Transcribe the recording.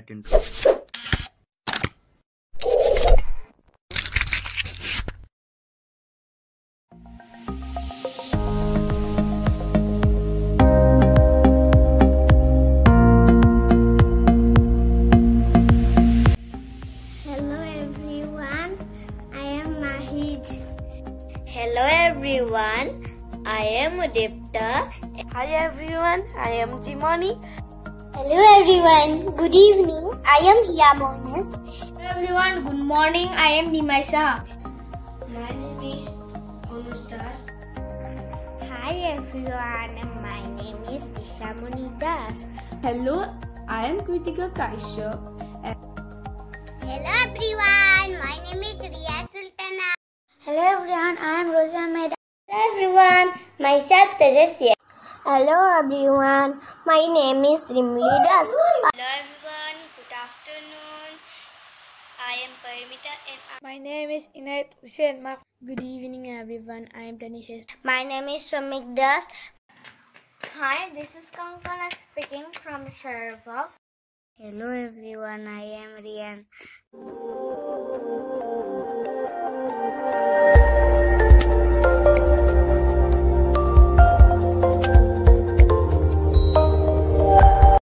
that intro. Hello everyone, I am Mahid. Hello everyone, I am Udipta. Hi everyone, I am Jimani. Hello everyone, good evening, I am Hiamonis. Hello everyone, good morning, I am Nimaisa. My name is Anustas. Hi everyone, my name is Dishamoni Das. Hello, I am Kritika Kaisha. Hello everyone, my name is Riya Sultana. Hello everyone, I am Rosa Ahmed. Hello everyone, myself Tejasya. Hello everyone, my name is Rimli Das. Hello everyone, good afternoon. I am Paramita and My name is Inayat Hussain. Good evening everyone, I am Tanisha. my name is Shamik Das. Hi, this is Kankana speaking from Sharva. Hello everyone, I am Rian.